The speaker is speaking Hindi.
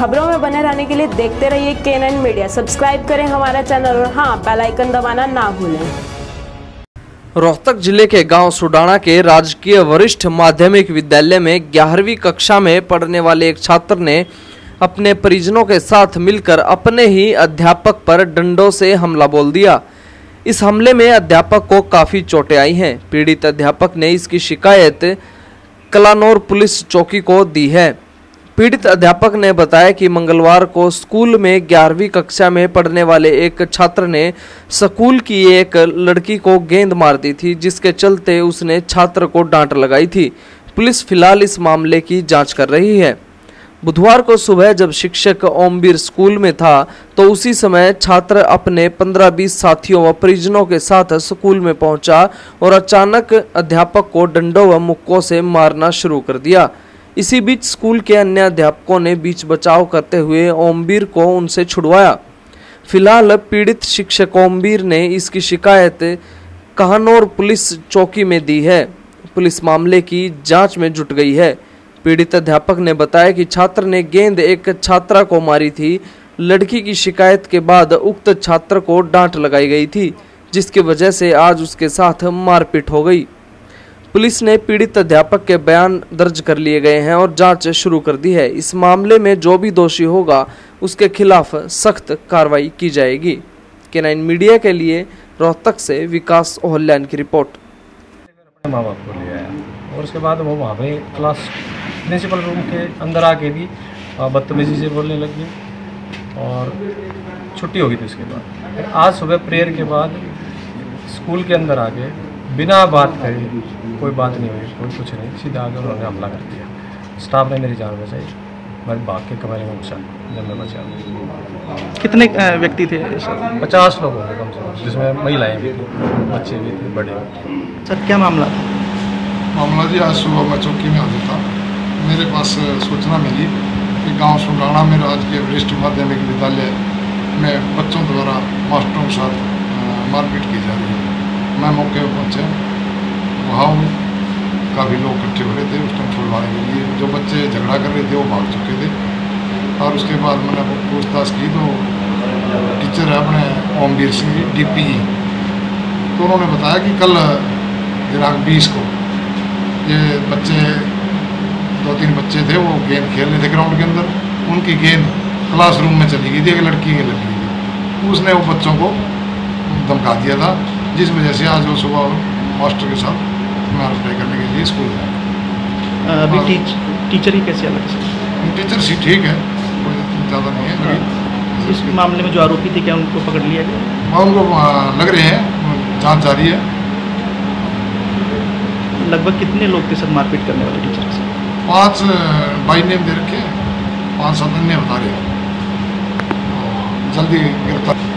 खबरों में बने रहने के लिए देखते रहिए K9 मीडिया। सब्सक्राइब करें हमारा चैनल और हाँ, बेल आइकन दबाना ना भूलें। रोहतक जिले के गांव सुडाना के राजकीय वरिष्ठ माध्यमिक विद्यालय में 11वीं कक्षा में पढ़ने वाले एक छात्र ने अपने परिजनों के साथ मिलकर अपने ही अध्यापक पर डंडों से हमला बोल दिया। इस हमले में अध्यापक को काफी चोटें आई हैं। पीड़ित अध्यापक ने इसकी शिकायत कलानौर पुलिस चौकी को दी है। पीड़ित अध्यापक ने बताया कि मंगलवार को स्कूल में 11वीं कक्षा में पढ़ने वाले एक छात्र ने स्कूल की एक लड़की को गेंद मार दी थी, जिसके चलते उसने छात्र को डांट लगाई थी। पुलिस फिलहाल इस मामले की जांच कर रही है। बुधवार को सुबह जब शिक्षक ओमवीर स्कूल में था तो उसी समय छात्र अपने 15-20 साथियों व परिजनों के साथ स्कूल में पहुंचा और अचानक अध्यापक को डंडों व मुक्कों से मारना शुरू कर दिया। इसी बीच स्कूल के अन्य अध्यापकों ने बीच बचाव करते हुए ओमवीर को उनसे छुड़वाया। फिलहाल पीड़ित शिक्षक ओमवीर ने इसकी शिकायत कलानौर पुलिस चौकी में दी है। पुलिस मामले की जांच में जुट गई है। पीड़ित अध्यापक ने बताया कि छात्र ने गेंद एक छात्रा को मारी थी। लड़की की शिकायत के बाद उक्त छात्र को डांट लगाई गई थी, जिसकी वजह से आज उसके साथ मारपीट हो गई। पुलिस ने पीड़ित अध्यापक के बयान दर्ज कर लिए गए हैं और जांच शुरू कर दी है। इस मामले में जो भी दोषी होगा उसके खिलाफ सख्त कार्रवाई की जाएगी। K9 मीडिया के लिए रोहतक से विकास ओहल्यान की रिपोर्ट। अपने माँ बाप को ले आया और उसके बाद वो वहाँ पे क्लास प्रिंसिपल रूम के अंदर आके भी बदतमीजी से बोलने लग गई और छुट्टी हो गई थी। उसके बाद फिर आज सुबह प्रेयर के बाद स्कूल के अंदर आके बिना बात करे, कोई बात नहीं हुई, कोई कुछ नहीं, सीधा आके उन्होंने हमला कर दिया। स्टाफ ने मेरी जान बचाई, मैं भाग के कमरे में घुसा जब मैं बचा। कितने व्यक्ति थे सर? 50 लोग होंगे कम से कम, जिसमें महिलाएं भी थी, बच्चे भी थे, बड़े भी। सर क्या मामला था? मामला जी आज सुबह मैं चौकी में हाजिर था। मेरे पास सूचना मिली कि गांव सुडाना में राजकीय वरिष्ठ माध्यमिक विद्यालय में बच्चों द्वारा मास्टरों के साथ मारपीट की जा रही है। मैं मौके पर पहुँचे, वहाँ काफ़ी लोग इकट्ठे हो रहे थे उस टाइम छुड़वाने के लिए। जो बच्चे झगड़ा कर रहे थे वो भाग चुके थे और उसके बाद मैंने पूछताछ की तो टीचर है अपने ओमवीर सिंह जी DPE, तो उन्होंने बताया कि कल दिनांक 20 को ये बच्चे 2-3 बच्चे थे, वो गेंद खेल रहे थे ग्राउंड के अंदर। उनकी गेंद क्लासरूम में चली गई थी, एक लड़की की लगी थी। उसने वो बच्चों को धमका दिया था, जिस वजह से आज वो सुबह मास्टर के साथ मार पिटाई करने के लिए स्कूल में। अभी टीचर ही कैसे अलग है? टीचर सी ठीक है, कोई ज़्यादा नहीं है। इस मामले में जो आरोपी थे क्या उनको पकड़ लिया गया? हाँ, उनको लग रहे हैं, जांच जारी है। लगभग कितने लोग थे सर मारपीट करने वाले टीचर से? 5 बाई नेम दे रखे, 5-7 अन्य बता रहे हैं। जल्दी गिरफ्तार